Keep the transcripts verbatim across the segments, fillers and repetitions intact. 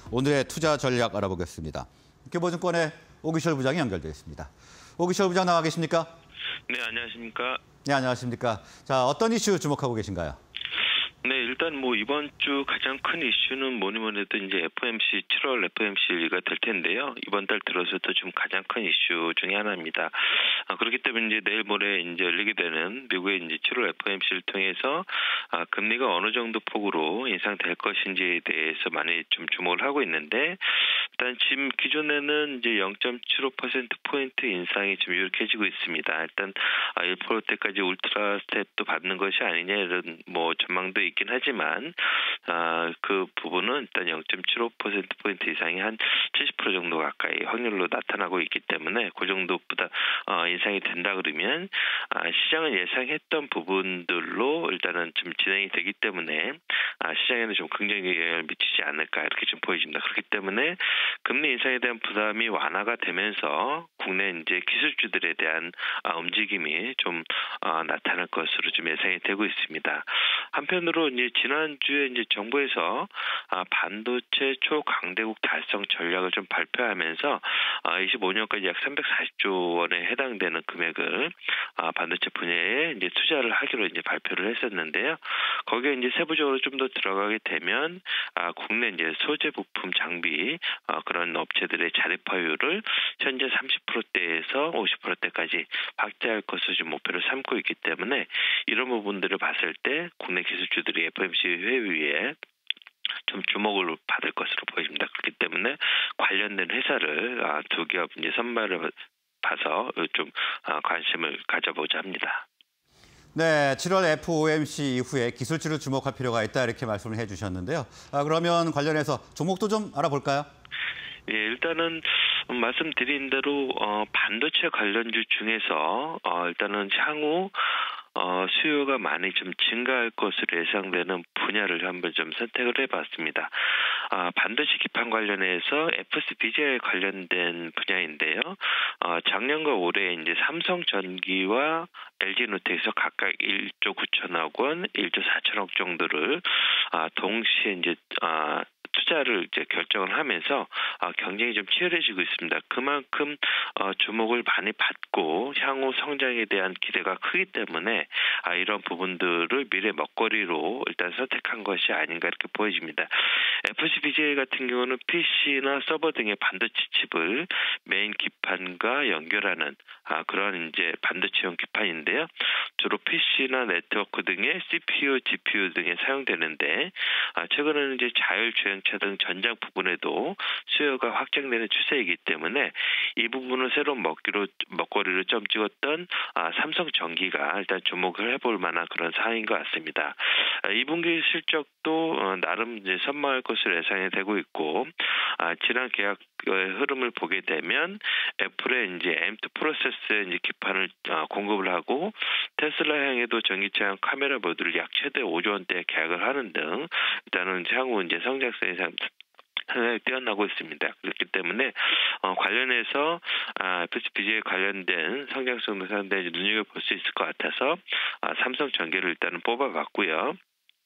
오늘의 투자 전략 알아보겠습니다. 교보증권의 오기철 부장이 연결되어 있습니다. 오기철 부장 나와 계십니까? 네, 안녕하십니까? 네, 안녕하십니까? 자, 어떤 이슈 주목하고 계신가요? 네, 일단 뭐 이번 주 가장 큰 이슈는 뭐니 뭐니 해도 이제 에프오엠씨 칠월 에프오엠씨가 될 텐데요. 이번 달 들어서도 좀 가장 큰 이슈 중에 하나입니다. 아, 그렇기 때문에 이제 내일 모레 이제 열리게 되는 미국의 이제 칠월 에프오엠씨를 통해서 아, 금리가 어느 정도 폭으로 인상될 것인지에 대해서 많이 좀 주목을 하고 있는데, 일단 지금 기존에는 이제 영 점 칠오 퍼센트 포인트 인상이 좀 유력해지고 있습니다. 일단 일 퍼센트대까지 울트라 스텝도 받는 것이 아니냐 이런 뭐 전망도 있긴 하지만 아, 그 부분은 일단 영 점 칠오 퍼센트 포인트 이상이 한 칠십 퍼센트 정도 가까이 확률로 나타나고 있기 때문에 그 정도보다 어, 인상이 된다 그러면 아, 시장은 예상했던 부분들로 일단은 좀 진행이 되기 때문에 아, 시장에는 좀 긍정적인 영향을 미치지 않을까 이렇게 좀 보여집니다. 그렇기 때문에 금리 인상에 대한 부담이 완화가 되면서 국내 이제 기술주들에 대한 아, 움직임이 좀 아, 나타날 것으로 좀 예상이 되고 있습니다. 한편으로 이제 지난주에 이제 정부에서 아, 반도체 초강대국 달성 전략을 좀 발표하면서 아, 이십오 년까지 약 삼백사십조 원에 해당되는 금액을 아, 반도체 분야에 이제 투자를 하기로 이제 발표를 했었는데요. 거기에 이제 세부적으로 좀 더 들어가게 되면 아, 국내 이제 소재 부품 장비 아, 그런 업체들의 자립화율을 현재 삼십 퍼센트대에서 오십 퍼센트대까지 확대할 것을 좀 목표로 삼고 있기 때문에 이런 부분들을 봤을 때 국내 기술주들이 에프오엠씨 회의에 좀 주목을 받을 것으로 보입니다. 그렇기 때문에 관련된 회사를 아, 두 기업 이제 선발을 봐서 좀 아, 관심을 가져보자 합니다. 네, 칠월 에프오엠씨 이후에 기술주를 주목할 필요가 있다 이렇게 말씀을 해주셨는데요. 아, 그러면 관련해서 종목도 좀 알아볼까요? 예, 일단은 말씀드린 대로 어, 반도체 관련주 중에서 어, 일단은 향후 어, 수요가 많이 좀 증가할 것으로 예상되는 분야를 한번 좀 선택을 해봤습니다. 아, 반도체 기판 관련해서 에프씨비제이에 관련된 분야인데요. 어, 작년과 올해 이제 삼성전기와 엘지노텍에서 각각 일조 구천억 원, 일조 사천억 정도를 아, 동시에 이제 아, 투자를 이제 결정을 하면서 어, 경쟁이 좀 치열해지고 있습니다. 그만큼 어, 주목을 많이 받고 향후 성장에 대한 기대가 크기 때문에 아, 이런 부분들을 미래 먹거리로 일단 선택한 것이 아닌가 이렇게 보여집니다. 에프씨비제이 같은 경우는 피씨나 서버 등의 반도체 칩을 메인 기판과 연결하는 아, 그런 이제 반도체용 기판인데요. 주로 피씨나 네트워크 등의 씨피유, 지피유 등에 사용되는데 아, 최근에는 이제 자율주행차 등 전장 부분에도 수요가 확장되는 추세이기 때문에 이 부분을 새로운 먹기로 먹거리로 점 찍었던 아, 삼성전기가 일단 주목을 해볼 만한 그런 사항인 것 같습니다. 아, 이 분기 실적도 어, 나름 이제 선망할 것으로 예상이 되고 있고 아, 지난 계약 흐름을 보게 되면 애플의 이제 엠 투 프로세스의 이제 기판을 어, 공급을 하고 테슬라향에도 전기차용 카메라 모듈을 약 최대 오조 원대 계약을 하는 등 일단은 향후 이제 성장성이 상당히 뛰어나고 있습니다. 그렇기 때문에 어, 관련해서 아, 에프씨비제이 관련된 성장성도 상당히 눈여겨볼 수 있을 것 같아서 아, 삼성전기를 일단은 뽑아봤고요.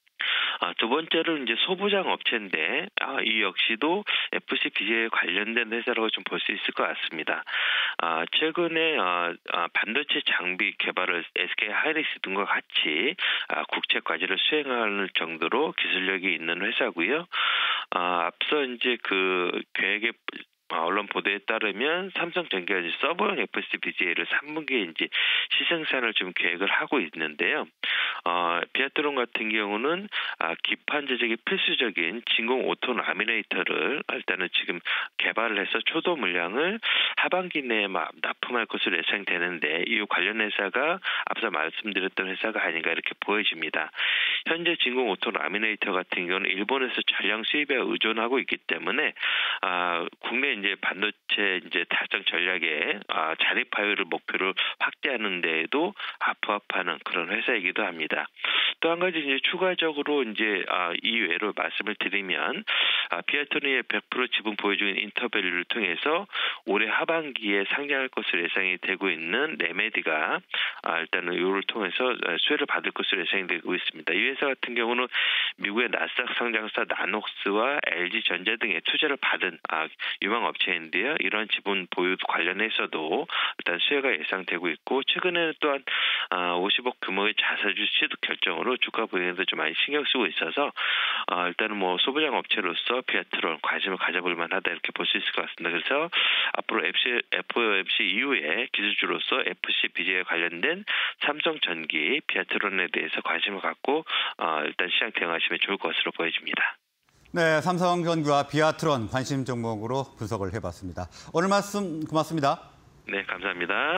아, 두 번째로 이제 소부장 업체인데 아, 이 역시도 에프씨비제이에 관련된 회사라고 좀 볼 수 있을 것 같습니다. 아, 최근에 아, 아, 반도체 장비 개발을 에스케이하이닉스 등과 같이 아, 국제 과제를 수행하는 정도로 기술력이 있는 회사고요. 아, 앞서 이제 그 계획에 언론 보도에 따르면 삼성전기가 이제 서버용 에프씨비제이를 삼 분기에 이제 시생산을 좀 계획을 하고 있는데요. 어, 비아트론 같은 경우는 아, 기판 제작이 필수적인 진공 오토 라미네이터를 일단은 지금 개발을 해서 초도 물량을 하반기 내에 납품할 것으로 예상되는데 이 관련 회사가 앞서 말씀드렸던 회사가 아닌가 이렇게 보여집니다. 현재 진공 오토 라미네이터 같은 경우는 일본에서 전량 수입에 의존하고 있기 때문에 아, 국내 이제 반도체 이제 달성 전략에 아, 자립화율을 목표로 확대하는 데에도 아, 부합하는 그런 회사이기도 합니다. 또 한 가지 이제 추가적으로 이제 아, 이외로 말씀을 드리면 아, 비아트론의 백 퍼센트 지분 보유 중인 인터밸류를 통해서 올해 하반기에 상장할 것으로 예상이 되고 있는 레메디가 아, 일단은 이를 통해서 수혜를 받을 것으로 예상이 되고 있습니다. 이 회사 같은 경우는 미국의 나스닥 상장사 나녹스와 엘지전자 등의 투자를 받은 아, 유망 업체인데요. 이런 지분 보유 관련해서도 일단 수혜가 예상되고 있고 최근에는 또한 아, 오십억 규모의 자사주 취득 결정으로 주가 부양에도 좀 많이 신경 쓰고 있어서 아, 일단은 뭐 소부장 업체로서 비아트론 관심을 가져볼 만하다 이렇게 볼 수 있을 것 같습니다. 그래서 앞으로 에프오엠씨 이후에 기술주로서 에프씨 비제이에 관련된 삼성전기, 비아트론에 대해서 관심을 갖고 어, 일단 시장 대응하시면 좋을 것으로 보여집니다. 네, 삼성전기와 비아트론 관심 종목으로 분석을 해봤습니다. 오늘 말씀 고맙습니다. 네, 감사합니다.